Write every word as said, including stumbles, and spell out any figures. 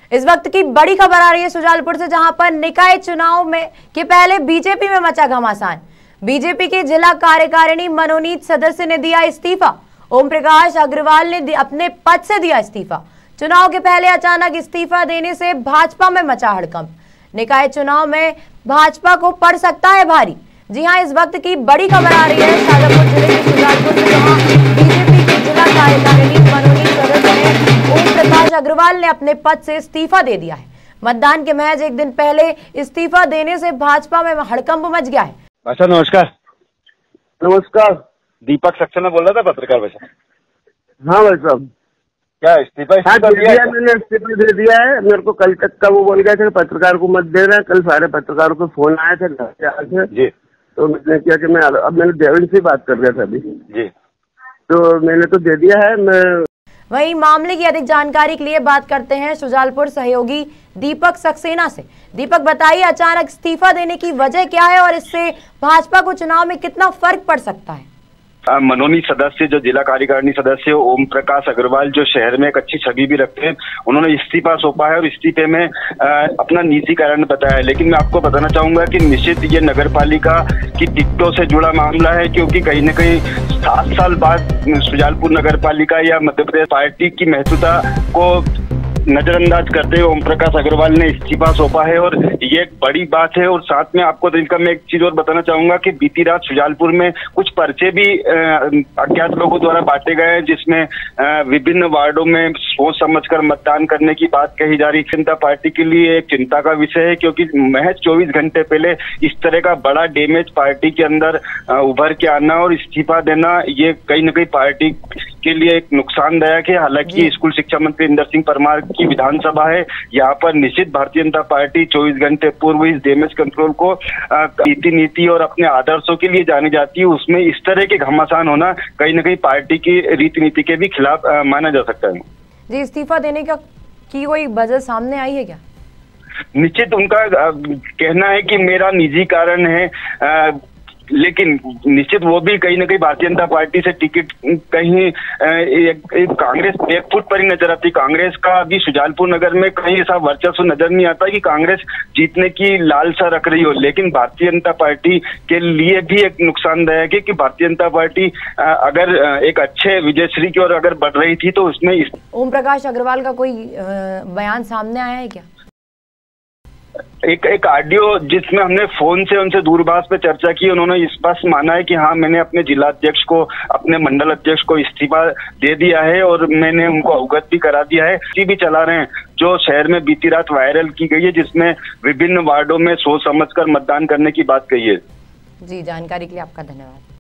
इस वक्त की बड़ी खबर आ रही है सुजालपुर से, जहां पर निकाय चुनाव में के पहले बीजेपी में मचा घमासान। बीजेपी के जिला कार्यकारिणी मनोनीत सदस्य ने दिया इस्तीफा। ओम प्रकाश अग्रवाल ने अपने पद से दिया इस्तीफा। चुनाव के पहले अचानक इस्तीफा देने से भाजपा में मचा हड़कंप। निकाय चुनाव में भाजपा को पड़ सकता है भारी। जी हां, इस वक्त की बड़ी खबर आ रही है शाजापुर जिले के सुजालपुर से, जहां बीजेपी के जिला कार्यकारिणी मनोनीत सदस्य ने ओम प्रकाश अग्रवाल ने अपने पद से इस्तीफा दे दिया है। मतदान के महज एक दिन पहले इस्तीफा देने से भाजपा में हड़कंप मच गया है। अच्छा, नमस्कार। नमस्कार। दीपक सक्सेना बोल रहा था, पत्रकार भाई। हाँ भाई साहब, क्या इस्तीफा हाँ इस्तीफा दे दिया दिया, मैंने इस्तीफा दे दिया है। मेरे को कल तक का वो बोल गया था पत्रकार को मत देना। कल सारे पत्रकारों को फोन आया था घर से आके जी, तो मैंने किया कि मैं अब मैंने देवेंद्र से बात कर रहा था अभी जी, तो मैंने तो दे दिया है। मैं वहीं मामले की अधिक जानकारी के लिए बात करते हैं सुजालपुर सहयोगी दीपक सक्सेना से। दीपक, बताइए अचानक इस्तीफा देने की वजह क्या है और इससे भाजपा को चुनाव में कितना फर्क पड़ सकता है? मनोनीत सदस्य जो जिला कार्यकारिणी सदस्य ओम प्रकाश अग्रवाल, जो शहर में एक अच्छी छवि भी रखते हैं, उन्होंने इस्तीफा सौंपा है और इस्तीफे में आ, अपना निजी कारण बताया है। लेकिन मैं आपको बताना चाहूंगा कि निश्चित ये नगर पालिका की टिकटों से जुड़ा मामला है, क्योंकि कहीं न कहीं सात साल बाद सुजालपुर नगर पालिका या मध्य प्रदेश पार्टी की महत्वता को नजरअंदाज करते हुए ओम प्रकाश अग्रवाल ने इस्तीफा सौंपा है और ये एक बड़ी बात है। और साथ में आपको दिल का मैं एक चीज और बताना चाहूंगा कि बीती रात सुजालपुर में कुछ पर्चे भी अज्ञात लोगों द्वारा बांटे गए हैं, जिसमें विभिन्न वार्डों में सोच समझकर मतदान करने की बात कही जा रही है। जनता पार्टी के लिए एक चिंता का विषय है, क्योंकि महज चौबीस घंटे पहले इस तरह का बड़ा डैमेज पार्टी के अंदर उभर के आना और इस्तीफा देना, ये कहीं ना कहीं पार्टी के लिए एक नुकसानदायक है। हालांकि स्कूल शिक्षा मंत्री इंदर सिंह परमार की विधानसभा है, यहाँ पर निश्चित भारतीय जनता पार्टी चौबीस घंटे पूर्व इस डैमेज कंट्रोल को रीति नीति और अपने आदर्शों के लिए जानी जाती है। उसमें इस तरह के घमासान होना कहीं ना कहीं पार्टी की रीति नीति के भी खिलाफ आ, माना जा सकता है। जी, इस्तीफा देने का की कोई वजह सामने आई है क्या? निश्चित उनका आ, कहना है कि मेरा निजी कारण है, आ, लेकिन निश्चित वो भी कहीं ना कहीं भारतीय जनता पार्टी से टिकट कहीं एक, एक कांग्रेस बैकफुट पर ही नजर आती। कांग्रेस का अभी सुजालपुर नगर में कहीं ऐसा वर्चस्व नजर नहीं आता कि कांग्रेस जीतने की लालसा रख रही हो। लेकिन भारतीय जनता पार्टी के लिए भी एक नुकसानदायक है कि भारतीय जनता पार्टी अगर एक अच्छे विजयश्री की ओर अगर बढ़ रही थी तो उसमें इस... ओम प्रकाश अग्रवाल का कोई बयान सामने आया है क्या? एक एक ऑडियो जिसमें हमने फोन से उनसे दूरभाष पे चर्चा की, उन्होंने इस बात माना है कि हाँ, मैंने अपने जिला अध्यक्ष को, अपने मंडल अध्यक्ष को इस्तीफा दे दिया है और मैंने उनको अवगत भी करा दिया है। इसी भी चला रहे हैं जो शहर में बीती रात वायरल की गई है, जिसमें विभिन्न वार्डों में सोच समझकर मतदान करने की बात कही है। जी, जानकारी के लिए आपका धन्यवाद।